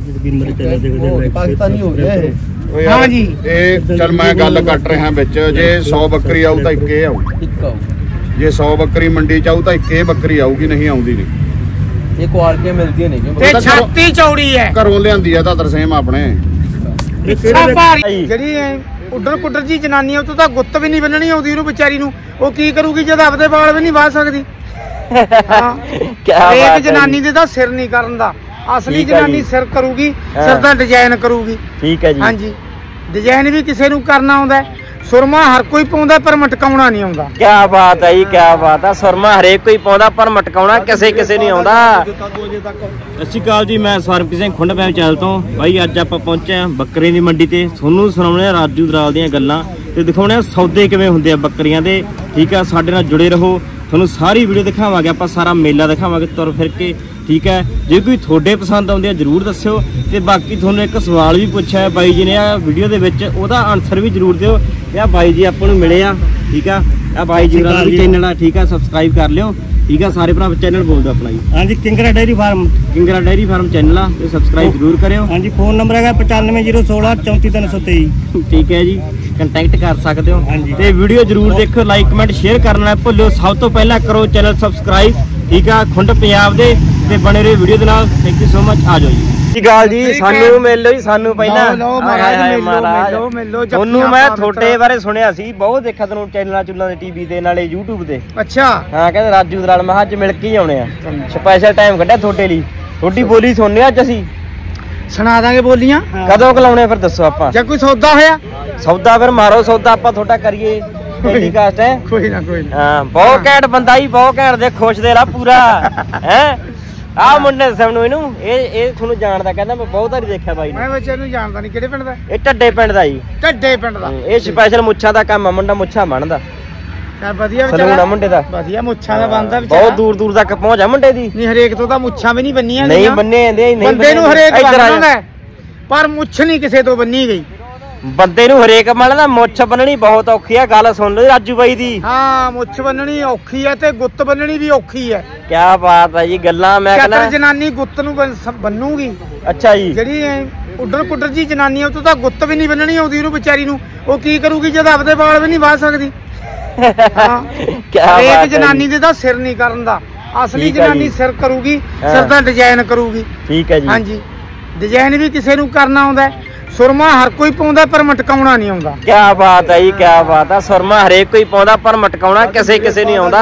पाकिस्तानी हो गया है। हाँ जी चल मैं गल कट रहा बिच जे 100 बकरी आऊ तो एक आऊ जे 100 बकरी मंडी च आऊ तो एक बकरी आऊगी नहीं आउंदी नहीं ये क्वालिटी मिलदी नहीं ते छाती चौड़ी है घरों लियांदी है तां तरसेम अपने ਜਿਹੜੀ ਉੱਡਰ ਪੁੱਡਰ ਜੀ ਜਨਾਨੀ ਉਹ ਤਾਂ ਗੁੱਤ ਵੀ ਨਹੀਂ ਬੰਨਣੀ ਆਉਂਦੀ ਉਹਨੂੰ ਵਿਚਾਰੀ ਨੂੰ ਉਹ ਕੀ ਕਰੂਗੀ ਜਦ ਆਪਦੇ ਵਾਲ ਵੀ ਨਹੀਂ ਵਾਹ ਸਕਦੀ ਹਾਂ ਇੱਕ ਜਨਾਨੀ ਦੇ ਤਾਂ ਸਿਰ ਨਹੀਂ ਕਰਨ ਦਾ असली जनानी सिर करूगी सिर का डिजाइन करूगी ठीक है जी हाँ जी डिजाइन भी किसी नूं करना आउंदा सुरमा हर कोई पाउंदा पर मटकाउणा नहीं आउंदा क्या बात है जी क्या बात है सुरमा हरेक कोई पाउंदा पर मटकाउणा किसे किसे नहीं आउंदा सत श्री अकाल जी मैं सरबजीत सिंह खुंड पैम चैनल तो भाई अज आपां पहुंचे हां बकरे दी मंडी ते सोनू सुणाउने राजू दराल दीयां गल्लां ते दिखाउने सौदे किवें हुंदे आ बकरियां दे ठीक है साडे नाल जुड़े रहो ਤੁਹਾਨੂੰ ਸਾਰੀ ਵੀਡੀਓ ਦਿਖਾਵਾਂਗੇ ਆਪਾਂ ਸਾਰਾ ਮੇਲਾ ਦਿਖਾਵਾਂਗੇ ਤੁਰ ਫਿਰ ਕੇ ਠੀਕ ਹੈ ਜੇ ਕੋਈ ਤੁਹਾਡੇ ਪਸੰਦ ਆਉਂਦੇ ਆ ਜਰੂਰ ਦੱਸਿਓ ਤੇ ਬਾਕੀ ਤੁਹਾਨੂੰ ਇੱਕ ਸਵਾਲ ਵੀ ਪੁੱਛਿਆ ਹੈ ਬਾਈ ਜੀ ਨੇ ਆ ਵੀਡੀਓ ਦੇ ਵਿੱਚ ਉਹਦਾ ਆਨਸਰ ਵੀ ਜਰੂਰ ਦਿਓ ਤੇ ਆ ਬਾਈ ਜੀ ਆਪਾਂ ਨੂੰ ਮਿਲੇ ਆ ਠੀਕ ਆ ਆ ਬਾਈ ਜੀ ਦਾ ਚੈਨਲ ਆ ਠੀਕ ਆ ਸਬਸਕ੍ਰਾਈਬ ਕਰ ਲਿਓ ठीक है सारे भरा चैनल बोल दो अपना जी हाँ जी किंगरा डेयरी फार्म चैनल है सब्सक्राइब जरूर करो हाँ जी फोन नंबर है 950116 34323 ठीक है जी कंटैक्ट कर सकते हो हाँ जी वीडियो जरूर देखो लाइक कमेंट शेयर करना भुल्लो सब तो पहला करो चैनल सब्सक्राइब ठीक है खुंड पंजाब दे ते बने रहे वीडियो दे नाल थैंक यू सो मच आ जाओ जी ਗੱਲ ਜੀ ਸਾਨੂੰ ਮਿਲ ਲਓ ਜੀ ਸਾਨੂੰ ਪਹਿਲਾਂ ਤੁਹਾਨੂੰ ਮੈਂ ਤੁਹਾਡੇ ਬਾਰੇ ਸੁਣਿਆ ਸੀ ਬਹੁਤ ਦੇਖਿਆ ਤੁਹਾਨੂੰ ਚੈਨਲਾਂ ਚੁੱਲਾਂ ਦੇ ਟੀਵੀ ਤੇ ਨਾਲੇ YouTube ਤੇ ਅੱਛਾ ਹਾਂ ਕਹਿੰਦੇ ਰਾਜੂ ਦਰਾਲ ਮੈਂ ਅੱਜ ਮਿਲ ਕੇ ਹੀ ਆਉਣੇ ਆ ਸਪੈਸ਼ਲ ਟਾਈਮ ਕੱਢਿਆ ਤੁਹਾਡੇ ਲਈ ਤੁਹਾਡੀ ਬੋਲੀ ਸੁਣਨੇ ਅੱਜ ਅਸੀਂ ਸੁਣਾ ਦਾਂਗੇ ਬੋਲੀਆਂ ਕਦੋਂ ਕਲਾਉਣੇ ਫਿਰ ਦੱਸੋ ਆਪਾਂ ਜੇ ਕੋਈ ਸੌਦਾ ਹੋਇਆ ਸੌਦਾ ਫਿਰ ਮਾਰੋ ਸੌਦਾ ਆਪਾਂ ਤੁਹਾਡਾ ਕਰੀਏ ਟੈਲੀਕਾਸਟ ਹੈ ਕੋਈ ਨਾ ਹਾਂ ਬਹੁਤ ਘੈਂਟ ਬੰਦਾ ਹੀ ਬਹੁਤ ਘੈਂਟ ਦੇ ਖੁਸ਼ ਦੇ ਰਾ ਪੂਰਾ ਹੈ ਆ ਮੁੰਡੇ ਸਾਨੂੰ ਇਹਨੂੰ ਇਹ ਤੁਹਾਨੂੰ ਜਾਣਦਾ ਕਹਿੰਦਾ ਮੈਂ ਬਹੁਤ ਵਾਰੀ ਦੇਖਿਆ ਬਾਈ ਨੂੰ ਮੈਂ ਬੱਚੇ ਨੂੰ ਜਾਣਦਾ ਨਹੀਂ ਕਿਹੜੇ ਪਿੰਡ ਦਾ ਇਹ ਢੱਡੇ ਪਿੰਡ ਦਾ ਜੀ ਢੱਡੇ ਪਿੰਡ ਦਾ ਇਹ ਸਪੈਸ਼ਲ ਮੁੱਛਾਂ ਦਾ ਕੰਮ ਆ ਮੁੰਡਾ ਮੁੱਛਾਂ ਬਣਦਾ ਯਾਰ ਵਧੀਆ ਵਿਚਾਰਾ ਮੁੰਡੇ ਦਾ ਵਧੀਆ ਮੁੱਛਾਂ ਦਾ ਬਣਦਾ ਵਿਚਾਰਾ ਬਹੁਤ ਦੂਰ ਦੂਰ ਤੱਕ ਪਹੁੰਚ ਆ ਮੁੰਡੇ ਦੀ ਨਹੀਂ ਹਰੇਕ ਤੋਂ ਤਾਂ ਮੁੱਛਾਂ ਵੀ ਨਹੀਂ ਬੰਨੀਆਂ ਨਹੀਂ ਬੰਨੇ ਜਾਂਦੇ ਨਹੀਂ ਬੰਦੇ ਨੂੰ ਹਰੇਕ ਬੰਨਦਾ ਪਰ ਮੁੱਛ ਨਹੀਂ ਕਿਸੇ ਤੋਂ ਬੰਨੀ ਗਈ ਬੰਦੇ ਨੂੰ ਹਰੇਕ ਮੰਨਦਾ ਮੁੱਛ ਬੰਨਣੀ ਬਹੁਤ ਔਖੀ ਆ ਗੱਲ ਸੁਣ ਲਓ ਰਾਜੂ ਬਾਈ ਦੀ ਹਾਂ ਮੁੱਛ ਬੰਨਣੀ ਔਖੀ ਹੈ ਤੇ ਗੁੱਤ ਬੰਨਣੀ ਵੀ ਔਖੀ ਹੈ ਕੀ ਬਾਤ ਹੈ ਜੀ ਗੱਲਾਂ ਮੈਂ ਕਹਿੰਦਾ ਜਨਾਨੀ ਗੁੱਤ ਨੂੰ ਬੰਨੂਗੀ ਅੱਛਾ ਜੀ ਜਿਹੜੀ ਉੱਡਰ ਪੁੱਡਰ ਜੀ ਜਨਾਨੀ ਉਹ ਤੋਂ ਤਾਂ ਗੁੱਤ ਵੀ ਨਹੀਂ ਬੰਨਣੀ ਆਉਂਦੀ ਉਹਨੂੰ ਵਿਚਾਰੀ ਨੂੰ ਉਹ ਕੀ ਕਰੂਗੀ ਜਦ ਆਪਦੇ ਵਾਲ ਵੀ ਨਹੀਂ ਵਾਹ ਸਕਦੀ ਹਾਂ ਇੱਕ ਜਨਾਨੀ ਦੇ ਤਾਂ ਸਿਰ ਨਹੀਂ ਕਰਨ ਦਾ ਅਸਲੀ ਜਨਾਨੀ ਸਿਰ ਕਰੂਗੀ ਸਿਰ ਦਾ ਡਿਜ਼ਾਈਨ ਕਰੂਗੀ ਠੀਕ ਹੈ ਜੀ ਹਾਂਜੀ ਡਿਜ਼ਾਈਨ ਵੀ ਕਿਸੇ ਨੂੰ ਕਰਨਾ ਆਉਂਦਾ सुरमा हर कोई पाउंदा पर मटकाउणा नहीं आउंदा क्या बात है जी क्या बात है सुरमा हरेक कोई पाउंदा पर मटकाउणा किसे किसे नहीं आउंदा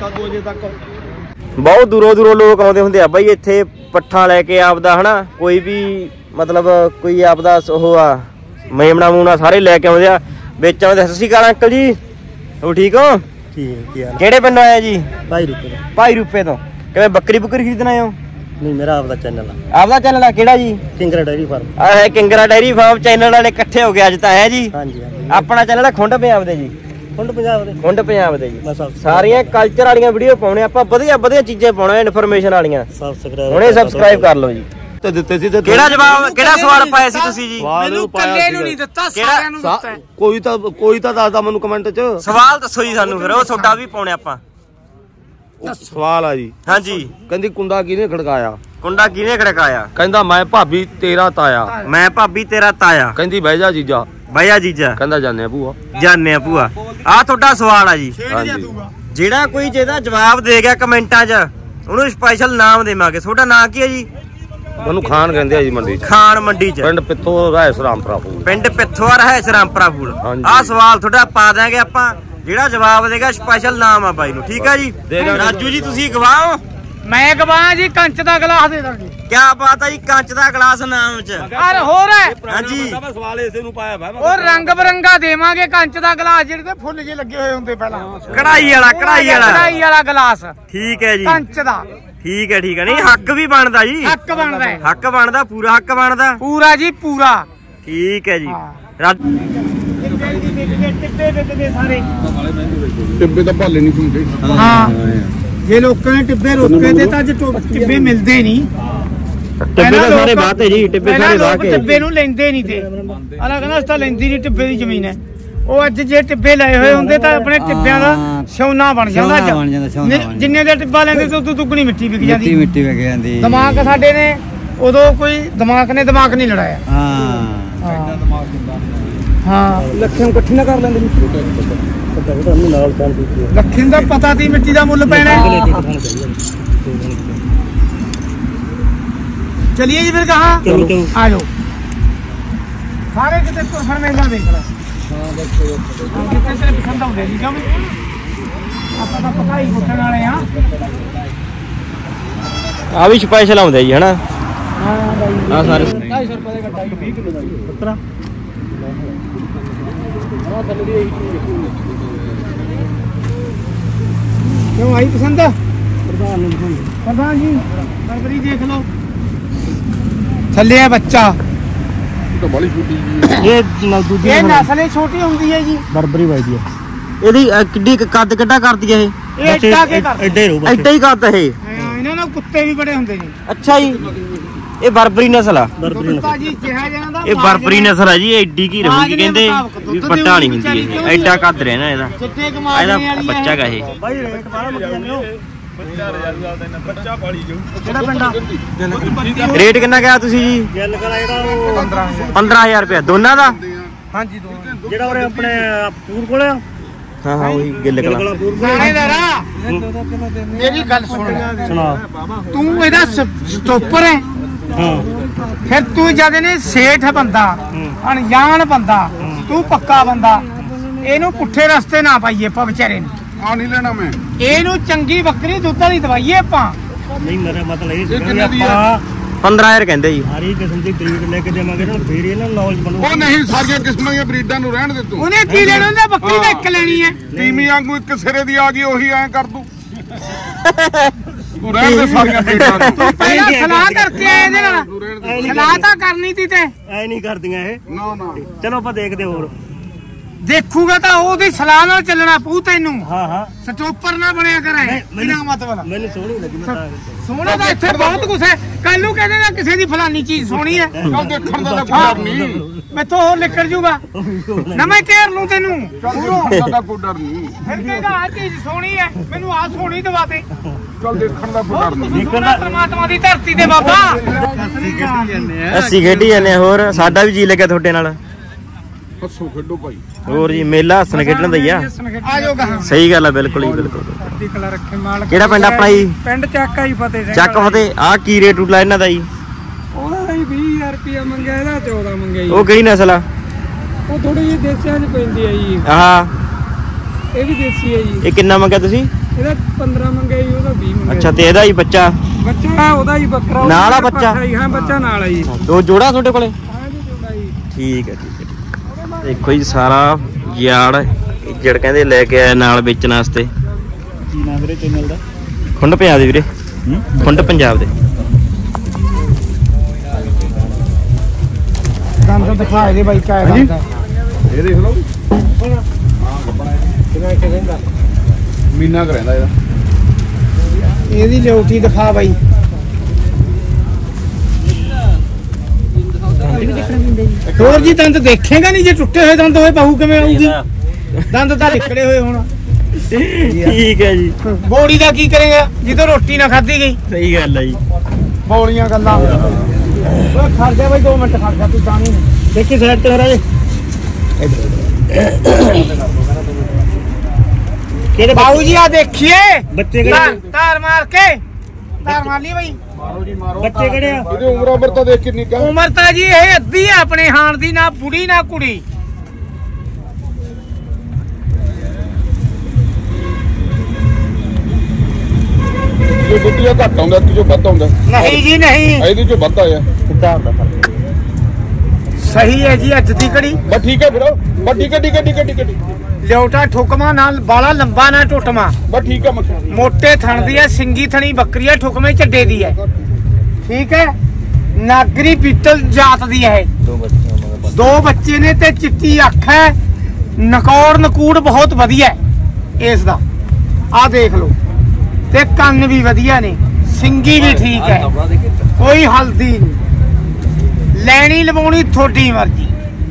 बहुत दूरों दूरों लोग आउंदे हुंदे आ बई इत्थे पट्ठा लेके आपदा हना कोई भी मतलब कोई आपदा ओह आ मेमना मूना सारे लेके आउंदे आ विच आउंदे सत श्री अकाल अंकल जी हो ठीक हो ठीक है किहड़े पिंडों आए जी भाई रूपे तो किवें बकरी बुकरी खरीदना आए हो नहीं मेरा आपदा चैनल है केड़ा जी किंगरा डेयरी फार्म है किंगरा डेयरी फार्म चैनल वाले इकट्ठे हो गए अज तां है जी हां जी अपना चैनल है खुंड पंजाब दे जी खुंड पंजाब दे जी सारियां कल्चर वालियां वीडियो पाਉਣੇ ਆਪਾਂ ਵਧੀਆ ਵਧੀਆ ਚੀਜ਼ਾਂ ਪਾਉਣੇ ਇਨਫੋਰਮੇਸ਼ਨ ਵਾਲੀਆਂ ਹੁਣੇ ਸਬਸਕ੍ਰਾਈਬ ਕਰ ਲਓ ਜੀ ਤੇ ਦਿੱਤੇ ਸੀ ਤੇ ਕਿਹੜਾ ਜਵਾਬ ਕਿਹੜਾ ਸਵਾਲ ਪਾਇਆ ਸੀ ਤੁਸੀਂ ਜੀ ਮੈਨੂੰ ਕੱਲੇ ਨੂੰ ਨਹੀਂ ਦਿੱਤਾ ਸਾਰਿਆਂ ਨੂੰ ਦਿੱਤਾ ਕੋਈ ਤਾਂ ਦੱਸਦਾ ਮੈਨੂੰ ਕਮੈਂਟ 'ਚ ਸਵਾਲ ਦੱਸੋ ਜੀ ਸਾਨੂੰ ਫਿਰ ਉਹ ਤੁਹਾਡਾ ਵੀ ਪਾਉਣੇ ਆਪਾਂ सवाल है जी हाँ जी कहंदी कुंडा किने खड़काया कहंदा मैं भाभी तेरा ताया कहंदी बह जा जीजा कहंदा जाने भूआ आ ਤੁਹਾਡਾ ਸਵਾਲ ਆ ਜੀ ਜਿਹੜਾ ਕੋਈ ਜਿਹਦਾ ਜਵਾਬ ਦੇ ਗਿਆ ਕਮੈਂਟਾਂ 'ਚ ਉਹਨੂੰ ਸਪੈਸ਼ਲ ਨਾਮ ਦੇਵਾਂਗੇ ਤੁਹਾਡਾ ਨਾਮ ਕੀ ਹੈ ਜੀ ਮੈਨੂੰ ਖਾਨ ਕਹਿੰਦੇ ਆ ਜੀ ਖਾਨ ਮੰਡੀ 'ਚ ਪਿੰਡ ਪਿੱਥੋਂ ਰਹਿਸ ਰਾਮਪੁਰਾ ਫੂਲ ਆ ਸਵਾਲ ਤੁਹਾਡਾ ਪਾ ਦਾਂਗੇ ਆਪਾਂ ਜਿਹੜਾ ਜਵਾਬ ਦੇਗਾ ਸਪੈਸ਼ਲ ਨਾਮ ਆ ਬਾਈ ਨੂੰ ਠੀਕ ਆ ਜੀ ਰਾਜੂ ਜੀ ਤੁਸੀਂ ਗਵਾਹ ਮੈਂ ਗਵਾਹ ਜੀ ਕੰਚ ਦਾ ਗਲਾਸ ਦੇ ਦਾਂਗੇ ਕੀ ਬਾਤ ਆ ਜੀ ਕੰਚ ਦਾ ਗਲਾਸ ਨਾਮ ਚ ਅਰੇ ਹੋਰ ਹਾਂਜੀ ਸਵਾਲ ਇਸੇ ਨੂੰ ਪਾਇਆ ਵਾ ਉਹ ਰੰਗ ਬਰੰਗਾ ਦੇਵਾਂਗੇ ਕੰਚ ਦਾ ਗਲਾਸ ਜਿਹੜੇ ਤੇ ਫੁੱਲ ਜੇ ਲੱਗੇ ਹੋਏ ਹੁੰਦੇ ਪਹਿਲਾਂ ਕਢਾਈ ਵਾਲਾ ਗਲਾਸ ਠੀਕ ਹੈ ਜੀ ਕੰਚ ਦਾ ਠੀਕ ਹੈ ਨਹੀਂ ਹੱਕ ਵੀ ਬਣਦਾ ਜੀ ਹੱਕ ਬਣਦਾ ਪੂਰਾ ਹੱਕ ਬਣਦਾ ਪੂਰਾ ਜੀ ਪੂਰਾ ਠੀਕ ਹੈ ਜੀ ਟਿੱਬੇ ਤਾਂ ਭਾਲੇ ਨਹੀਂ ਹੁੰਦੇ ਹਾਂ ਜੇ ਲੋਕਾਂ ਨੇ ਟਿੱਬੇ ਰੋਕੇ ਤੇ ਤਾਂ ਅੱਜ ਟਿੱਬੇ ਮਿਲਦੇ ਨਹੀਂ ਟਿੱਬੇ ਤਾਂ ਸਾਰੇ ਬਾਤ ਹੈ ਜੀ ਟਿੱਬੇ ਸਾਰੇ ਬਾਤ ਹੈ ਟਿੱਬੇ ਨੂੰ ਲੈਂਦੇ ਨਹੀਂ ਤੇ ਅਲਾ ਕਹਿੰਦਾ ਅਸ ਤਾਂ ਲੈਂਦੀ ਨਹੀਂ ਟਿੱਬੇ ਦੀ ਜ਼ਮੀਨ ਹੈ ਉਹ ਅੱਜ ਜੇ ਟਿੱਬੇ ਲਏ ਹੋਏ ਹੁੰਦੇ ਤਾਂ ਆਪਣੇ ਟਿੱਬਿਆਂ ਦਾ ਸੋਨਾ ਬਣ ਜਾਂਦਾ ਜਿੰਨੇ ਦੇ ਟਿੱਬਾ ਲੈਂਦੇ ਤੋਂ ਦੁੱਗਣੀ ਮਿੱਟੀ ਵਿਕ ਜਾਂਦੀ ਦਿਮਾਗ ਸਾਡੇ ਨੇ ਉਦੋਂ ਕੋਈ ਦਿਮਾਗ ਨੇ ਦਿਮਾਗ ਨਹੀਂ ਲੜਾਇਆ। ਹਾਂ ਲੱਖਾਂ ਇਕੱਠੀ ਨਾ ਕਰ ਲੈਂਦੇ ਲੱਖਾਂ ਦਾ ਪਤਾ ਤੀ ਮਿੱਟੀ ਦਾ ਮੁੱਲ ਪੈਣਾ। ਚਲਿਏ ਜੀ ਫਿਰ ਕਹਾਂ ਆ ਜਾਓ ਸਾਰੇ ਕਿਤੇ ਤੁਰ ਮੇਲਾ ਦੇਖ ਲੈ। ਕਿਤੇ ਤੇਰੇ ਪਸੰਦ ਆਉਂਦੇ ਜੀ ਕਿਉਂ ਆਪਾਂ ਤਾਂ ਪਕਾਈ ਗੁੱਟਣ ਵਾਲੇ ਆ ਵੀ ਸਪੈਸ਼ਲ ਆਉਂਦੇ ਜੀ ਹਨਾ। ਹਾਂ ਬਾਈ ਆ ਸਾਰੇ 250 ਰੁਪਏ ਦੇ ਗੱਡਾ 20 ਕਿਲੋ ਦਾ ਜੀ ਪੁੱਤਰਾ। ਕਿਉਂ ਆਈ ਪਸੰਦ? ਪ੍ਰਧਾਨ ਜੀ ਬਰਬਰੀ ਦੇਖ ਲਓ ਥੱਲੇ ਆ ਬੱਚਾ। ਤਾਂ ਬੜੀ ਛੋਟੀ ਜੀ ਇਹ ਨਸਲ ਛੋਟੀ ਹੁੰਦੀ ਹੈ ਜੀ ਬਰਬਰੀ ਵਾਈਦੀ ਆ। ਇਹਦੀ ਕਿੱਡੀ ਕੱਦ ਕਿੱਡਾ ਕਰਦੀ ਆ ਇਹ? ਐਡਾ ਕੇ ਕਰ ਐਡਾ ਹੀ ਕੱਦ ਇਹ। ਇਹਨਾਂ ਨਾਲ ਕੁੱਤੇ ਵੀ ਬੜੇ ਹੁੰਦੇ ਨੇ। ਅੱਛਾ ਜੀ ਇਹ ਬਰਬਰੀ ਨਸਲ ਆ। ਕੁੱਤਾ ਜੀ ਜਿਹਾ ਜਿਹਾ ਦਾ ਇਹ ਬਰਬਰੀ ਨਸਲ ਆ ਜੀ। ਐਡੀ ਕੀ ਰਹੂਗੀ ਕਹਿੰਦੇ ਵੀ ਪੱਟਾ ਨਹੀਂ ਹੁੰਦੀ ਇਹ। ਐਡਾ ਕੱਦ ਰਹਿਣਾ ਇਹਦਾ। ਚਿੱਟੇ ਕਮਾਲ ਵਾਲੀ ਬੱਚਾ ਗਾ ਇਹ। ਬਾਈ ਰੇਟ ਬਾਹਲਾ ਮੁੱਕ ਜਾਂਦੇ ਹੋ। ਬੱਚਾ ਪਾਲੀ ਜਾਊ। ਕਿਹੜਾ ਪਿੰਡ? ਰੇਟ ਕਿੰਨਾ ਕਿਹਾ ਤੁਸੀਂ ਜੀ? ਗੱਲ ਕਰਾ ਜਿਹੜਾ 15000 ਰੁਪਏ ਦੋਨਾਂ ਦਾ। ਹਾਂਜੀ ਦੋਨਾਂ ਜਿਹੜਾ ਉਰੇ ਆਪਣੇ ਪੂਰ ਕੋਲ ਆ। ਹਾਂ ਹਾਂ ਉਹੀ ਗਿੱਲ ਕਲਾ। ਲਾਣੇਦਾਰਾ ਮੇਰੀ ਗੱਲ ਸੁਣਾ। ਤੂੰ ਇਹਦਾ ਸਟੋਪਰ ਹੈ। ਫਿਰ ਤੂੰ ਜਦ ਨੇ ਸੇਠ ਬੰਦਾ ਅਣਜਾਣ ਬੰਦਾ ਤੂੰ ਪੱਕਾ ਬੰਦਾ ਇਹਨੂੰ ਪੁੱਠੇ ਰਸਤੇ ਨਾ ਪਾਈਏ ਆਪਾਂ ਵਿਚਾਰੇ ਨੂੰ। ਆ ਨਹੀਂ ਲੈਣਾ ਮੈਂ ਇਹਨੂੰ ਚੰਗੀ ਬੱਕਰੀ ਦੁੱਧ ਵਾਲੀ ਦਵਾਈਏ ਆਪਾਂ। ਨਹੀਂ ਮੇਰਾ ਮਤਲਬ ਇਹ ਕਿੰਨੇ ਦੀ ਆ? 15000 ਕਹਿੰਦੇ ਜੀ। ਸਾਰੀ ਕਿਸਮ ਦੀ ਬਰੀਡ ਲੈ ਕੇ ਦੇਵਾਂਗੇ ਨਾ ਫੇਰ ਇਹਨਾਂ ਨੂੰ ਨੌਲੇਜ ਬਣੂ। ਉਹ ਨਹੀਂ ਸਾਰੀਆਂ ਕਿਸਮਾਂ ਦੀਆਂ ਬਰੀਡਾਂ ਨੂੰ ਰਹਿਣ ਦੇ ਤੂੰ। ਉਹਨੇ ਕੀ ਲੈਣਾ ਹੁੰਦਾ? ਬੱਕਰੀ ਤਾਂ ਇੱਕ ਲੈਣੀ ਹੈ। ਤੀਮੀ ਵਾਂਗੂ ਇੱਕ ਸਿਰੇ ਦੀ ਆ ਗਈ ਉਹੀ ਐਂ ਕਰ ਦੂ। ਤੂੰ ਰਹਿਣ ਦੇ ਸਾਰੀਆਂ ਬਰੀਡਾਂ ਨੂੰ। ਪਹਿਲਾਂ ਸਲਾਹ ਕਰਕੇ ਆਏ ਇਹਦੇ ਨਾਲ। ਸਲਾਹ ਤਾਂ ਕਰਨੀ ਤੀ ਤੇ ਐ ਨਹੀਂ ਕਰਦੀਆਂ ਇਹ। ਨਾ ਨਾ ਚਲੋ ਆਪਾਂ ਦੇਖਦੇ ਹੋਰ। ਦੇਖੂਗਾ ਤਾਂ ਉਹਦੀ ਸਲਾਹ ਨਾਲ ਚੱਲਣਾ ਪਊ ਤੈਨੂੰ। ਹਾਂ ਹਾਂ ਸਟੋਪਰ ਨਾ ਬਣਿਆ ਕਰੇ ਬਿਨਾਂ ਮਤਲਬ। ਮੈਨੂੰ ਸੋਹਣੀ ਲੱਗੀ ਮੈਂ ਤਾਂ ਸੋਹਣਾ ਤਾਂ ਇੱਥੇ ਬਹੁਤ ਕੁਛ ਹੈ। ਕੱਲ ਨੂੰ ਕਹਿੰਦੇ ਨਾ ਕਿਸੇ ਦੀ ਫਲਾਨੀ ਚੀਜ਼ ਸੋਹਣੀ ਹੈ। ਚੱਲ ਦੇਖਣ ਦਾ ਤਾਂ ਕੋਈ ਨਹੀਂ। ਮੈਥੋਂ ਹੋਰ ਨਿਕਲ ਜੂਗਾ ਨਾ ਮੈਂ ਘੇਰ ਲੂੰ ਤੈਨੂੰ। ਸਾਡਾ ਕੋਈ ਡਰ ਨਹੀਂ। ਫਿਰ ਕਹੇਗਾ ਆਹ ਚੀਜ਼ ਸੋਹਣੀ ਹੈ ਮੈਨੂੰ ਆਹ ਸੋਹਣੀ ਦਵਾ ਦੇ। ਚੱਲ ਦੇਖਣ ਦਾ ਕੋਈ ਡਰ ਨਹੀਂ। ਪਰਮਾਤਮਾ ਦੀ ਧਰਤੀ ਤੇ ਬਾਬਾ। ਅਸੀਂ ਖੇਡੀ ਜਾਂਦੇ ਹੋਰ। ਸਾਡਾ ਵੀ ਜੀ ਲੱਗਿਆ ਤੁਹਾਡੇ ਨਾਲ। ਹੱਸੋ ਖੇਡੋ ਭਾਈ। ਹੋਰ ਜੀ ਮੇਲਾ ਹੱਸਣ ਖੇਡਣ ਦਾ ਹੀ ਆ। ਆ ਜਾਓਗਾ ਸਹੀ ਗੱਲ ਆ ਬਿਲਕੁਲ ਜੀ ਬਿਲਕੁਲ। ਧਰਤੀ ਕਲਾ ਰੱਖੇ ਮਾਲਕ। ਕਿਹੜਾ ਪਿੰਡ ਆਪਣਾ ਜੀ? ਪਿੰਡ ਚੱਕਾ ਹੀ ਫਤਿਹ ਸਿੰਘ। ਚੱਕ ਫਤਿਹ। ਆਹ ਕੀ ਰੇਟ ਉਲਾ ਇਹਨਾਂ ਦਾ ਜੀ? ਉਹਦਾ ਤਾਂ 20000 ਰੁਪਇਆ ਮੰਗਿਆ ਇਹਦਾ 14 ਮੰਗਿਆ ਜੀ। ਉਹ ਕਿਹੜੀ ਨਸਲ ਆ? ਉਹ ਥੋੜੀ ਜਿਹੀ ਦੇਸੀਆਂ 'ਚ ਪੈਂਦੀ ਹੈ ਜੀ। ਆਹ ਇਹ ਵੀ ਦੇਸੀ ਹੈ ਜੀ। ਇਹ ਕਿੰਨਾ ਮੰਗਿਆ ਤੁਸੀਂ? ਇਹਦਾ 15 ਮੰਗਿਆ ਜੀ ਉਹਦਾ 20 ਮੰਗਿਆ। ਅੱਛਾ ਤੇ ਇਹਦਾ ਹੀ ਬੱਚਾ ਬੱਚਾ ਉਹਦਾ ਹੀ ਬੱਕਰਾ ਨਾਲ ਆ ਬੱਚਾ? ਹਾਂ ਬੱਚਾ ਨਾਲ ਆ ਜੀ। ਦੋ ਜੋੜਾ ਤੁਹਾਡੇ ਕੋਲੇ? ਹਾਂ ਜੀ ਜੋੜਾ ਜੀ। ਠੀਕ ਹੈ ਠੀਕ ਹੈ। ਦੇਖੋ ਜੀ ਸਾਰਾ ਯਾਰ ਜੜ ਕਹਿੰਦੇ ਲੈ ਕੇ ਆਇਆ ਨਾਲ ਵੇਚਣ ਵਾਸਤੇ। ਕੀ ਨਾਮ ਵੀਰੇ ਚੈਨਲ ਦਾ? ਖੁੰਡ ਪੰਜਾਬ ਦੇ ਵੀਰੇ। ਖੁੰਡ ਪੰਜਾਬ ਦੇ। ਦੰਦ ਦਿਖਾ ਇਹਦੇ ਬਾਈ ਕਾਇਆ ਦੰਦ। ਇਹ ਦੇਖ ਲਓ। ਮਹੀਨਾ ਕੁ ਰਹਿੰਦਾ ਇਹਦਾ। ਇਹਦੀ ਲਿਓਟੀ ਦਿਖਾ ਬਾਈ। ਹੋਰ ਜੀ ਦੰਦ ਦੇਖੇਗਾ ਨਹੀਂ ਜੇ ਟੁੱਟੇ ਹੋਏ ਦੰਦ ਹੋਏ ਬਹੂ ਕਿਵੇਂ ਆਊਗੀ? ਦੰਦ ਤਾਂ ਨਿਕਲੇ ਹੋਏ ਹੁਣ। ਠੀਕ ਹੈ ਜੀ। ਬੋੜੀ ਦਾ ਕੀ ਕਰੇਗਾ ਜਦੋਂ ਰੋਟੀ ਨਾ ਖਾਧੀ ਗਈ? ਸਹੀ ਗੱਲ ਹੈ ਜੀ। ਬੋਲੀਆਂ ਗੱਲਾਂ। ਓਏ ਖੜ ਜਾ ਬਾਈ 2 ਮਿੰਟ ਖੜ ਜਾ ਤੂੰ ਜਾਣੀ ਦੇਖੀ ਸਾਈਡ ਤੇ ਹੋ ਰਾਜੇ। ਕਿਹੜੇ ਬਾਬੂ ਜੀ ਆ ਦੇਖੀਏ ਬੱਚੇ ਕਿਹੜੇ? ਧਾਰ ਮਾਰ ਕੇ ਧਾਰ ਮਾਰ ਲਈ ਬਾਈ। ਮਾਰੋ ਜੀ ਮਾਰੋ। ਬੱਚੇ ਕਿਹੜੇ ਆ? ਇਹਦੀ ਉਮਰ ਤਾਂ ਦੇਖ ਕਿੰਨੀ ਕਾ। ਉਮਰ ਤਾਂ ਜੀ ਇਹ ਅੱਧੀ ਹੈ ਆਪਣੇ ਹਾਣ ਦੀ। ਨਾ ਬੁੜੀ ਨਾ ਕੁੜੀ। ਇਹ ਗੁੱਟੀਆਂ ਘੱਟ ਆਉਂਦਾ ਕਿ ਜੋ ਵੱਧ ਆਉਂਦਾ? ਨਹੀਂ ਜੀ ਨਹੀਂ ਇਹਦੀ ਜੋ ਵੱਧ ਆਇਆ। ਕਿੱਦਾਂ ਹੁੰਦਾ ਫਰਕ? ਸਹੀ ਹੈ ਜੀ ਅੱਜ ਦੀ ਘੜੀ। ਬਸ ਠੀਕ ਹੈ ਵੀਰੋ। ਬਸ ਠੀਕ ਹੈ ਠੀਕ ਹੈ ਠੀਕ ਹੈ ਠੀਕ ਹੈ। ਲਿਓਟਾ ਠੁਕਮਾ ਨਾਲ ਬਾਲਾ ਲੰਬਾ ਨਾ ਟੁੱਟਮਾ। ਬਸ ਠੀਕ ਹੈ ਮੱਖਣ। ਮੋਟੇ ਥਣ ਦੀ ਹੈ ਸਿੰਗੀ ਥਣੀ ਬੱਕਰੀ ਹੈ ਠੁਕਮੇ ਚੱਡੇ ਦੀ ਹੈ। ਠੀਕ ਹੈ ਨਾਗਰੀ ਪੀਤਲ ਜਾਤ ਦੀ ਹੈ। ਦੋ ਬੱਚੇ ਨੇ ਤੇ ਚਿੱਟੀ ਅੱਖ ਹੈ। ਨਕੌੜ ਨਕੂੜ ਬਹੁਤ ਵਧੀਆ ਇਸ ਦਾ। ਆ ਦੇਖ ਲਓ ਤੇ ਕੰਨ ਵੀ ਵਧੀਆ ਨੇ। ਸਿੰਗੀ ਵੀ ਠੀਕ ਹੈ। ਕੋਈ ਹਲਦੀ ਨਹੀਂ। ਲੈਣੀ ਲਵਾਉਣੀ ਤੁਹਾਡੀ ਮਰਜ਼ੀ।